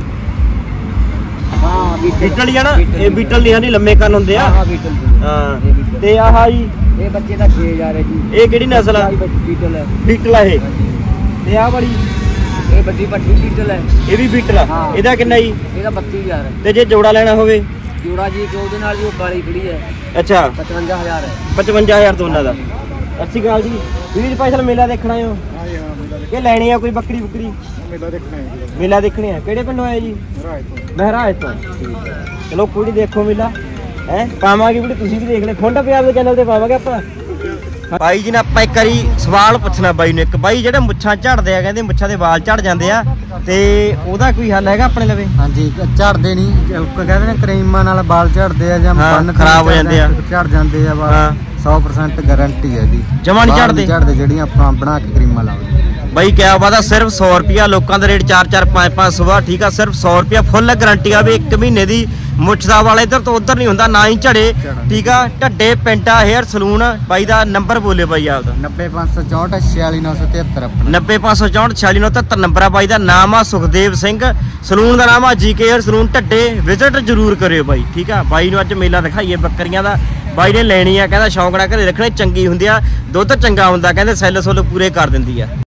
ਹਾਂ ਬੀਟਲ ਹੀ ਆ ਨਾ? ਇਹ ਬੀਟਲ ਨਹੀਂ ਆਂਦੀ, ਲੰਮੇ ਕੰਨ ਹੁੰਦੇ ਆ। ਹਾਂ ਬੀਟਲ। ਹਾਂ ਤੇ ਆਹ ਜੀ? ਇਹ ਬੱਚੇ ਦਾ 6,000 ਹੈ ਜੀ। ਇਹ ਕਿਹੜੀ ਨਸਲ ਆ? ਬੀਟਲ ਹੈ। ਬੀਟਲ ਆ ਇਹ? ਤੇ ਆਹ ਵਾਲੀ? ਇਹ ਵੱਡੀ ਪੱਠੀ ਬੀਟਲ ਹੈ। ਇਹ ਵੀ ਬੀਟਲ ਆ? ਇਹਦਾ ਕਿੰਨਾ ਜੀ? ਇਹਦਾ 32,000 ਹੈ। ਤੇ ਜੇ ਜੋੜਾ ਲੈਣਾ ਹੋਵੇ? ਜੋੜਾ ਜੀ ਉਹਦੇ ਨਾਲ ਜੀ ਉਹ ਕਾਲੀ ਖੜੀ ਹੈ। ਅੱਛਾ 55,000 ਹੈ। 55,000 ਦੋਨਾਂ ਦਾ। ਸਤਿ ਸ਼੍ਰੀ ਅਕਾਲ ਜੀ। ਵੀਰ ਸਪੈਸ਼ਲ ਮੇਲਾ ਦੇਖਣਾ ਆਇਓ? ਕਿ ਲੈਣੀ ਆ ਕੋਈ ਬੱਕਰੀ ਬੁਕਰੀ? ਮੇਲਾ ਦੇਖਣੇ ਆ। ਕਿਹੜੇ ਪਿੰਡੋਂ ਆਏ ਜੀ? ਮਹਿਰਾਜ ਤੋਂ। ਚਲੋ ਕੋਈ ਨਹੀਂ, ਦੇਖੋ ਮੇਲਾ ਹੈ, ਪਾਵਾਂਗੇ ਵੀਡੀਓ, ਤੁਸੀਂ ਵੀ ਦੇਖ ਲੈ। ਖੁੰਡ ਪੰਜਾਬ ਦੇ ਚੈਨਲ ਤੇ ਪਾਵਾਂਗੇ ਆਪਾਂ। ਬਾਈ ਜੀ ਨੇ ਆਪਾਂ ਇੱਕ ਵਾਰੀ ਸਵਾਲ ਪੁੱਛਣਾ ਬਾਈ ਨੂੰ, ਇੱਕ ਬਾਈ ਜਿਹੜੇ ਮੁੱਛਾਂ ਝੜਦੇ ਆ, ਕਹਿੰਦੇ ਮੁੱਛਾਂ ਦੇ ਵਾਲ ਝੜ ਜਾਂਦੇ ਆ, ਤੇ ਉਹਦਾ ਕੋਈ ਹੱਲ ਹੈਗਾ ਆਪਣੇ ਲਵੇ? ਹਾਂਜੀ ਝੜਦੇ ਨਹੀਂ, ਕਹਿੰਦੇ ਨੇ ਕਰੀਮਾਂ ਨਾਲ ਵਾਲ ਝੜਦੇ ਆ ਜਾਂ ਬੰਨ ਖਰਾਬ ਹੋ ਜਾਂਦੇ ਆ, ਝੜ ਜਾਂਦੇ ਆ ਵਾਲ। 100% ਗਾਰੰਟੀ ਹੈ ਇਹਦੀ, ਜਮਾਂ ਨਹੀਂ ਝੜਦੇ? ਜਿਹੜੀਆਂ ਆਪਾਂ ਬਣਾ ਕੇ ਕਰੀਮਾਂ ਲਾਉਂਦੇ ਬਾਈ ਕਿਆ ਬਾਤ ਆ। ਸਿਰਫ 100 ਰੁਪਿਆ, ਲੋਕਾਂ ਦਾ ਰੇਟ 4-4 5-5 ਸੁਬਾ, ਠੀਕ ਆ? ਸਿਰਫ 100 ਰੁਪਿਆ ਫੁੱਲ ਗਾਰੰਟੀ ਆ ਵੀ 1 ਮਹੀਨੇ ਦੀ ਮੁੱਛ ਦਾ ਵਾਲਾ ਇੱਧਰ ਤੋਂ ਉੱਧਰ ਨਹੀਂ ਹੁੰਦਾ, ਨਾ ਹੀ ਝੜੇ, ਠੀਕ ਆ? Dhadde Pinta hair salon. ਬਾਈ ਦਾ ਨੰਬਰ ਬੋਲੇ ਬਾਈ ਆਪਦਾ। 90,564 46973 ਆਪਣਾ। 90,564 46973 ਨੰਬਰ ਆ ਬਾਈ ਦਾ। ਨਾਮ ਆ ਸੁਖਦੇਵ ਸਿੰਘ, ਸਲੂਨ ਦਾ ਨਾਮ ਆ GK hair salon Dhadde. Visit ਜ਼ਰੂਰ ਕਰਿਓ ਬਾਈ, ਠੀਕ ਆ? ਬਾਈ ਨੂੰ ਅੱਜ ਮੇਲਾ ਦਿਖਾਈਏ ਬੱਕਰੀਆਂ ਦਾ। ਬਾਈ ਨੇ ਲੈਣੀ ਆ, ਕਹਿੰਦਾ ਸ਼ੌਂਕ ਨਾਲ ਘਰੇ ਰੱਖਣੇ, ਚੰਗੀ ਹੁੰਦੀ ਆ, ਦੁੱਧ ਚੰਗਾ ਹੁੰਦਾ, ਕਹਿੰਦੇ ਸੈੱਲ ਸੁੱਲ ਪੂਰੇ ਕਰ ਦਿੰਦੀ ਆ।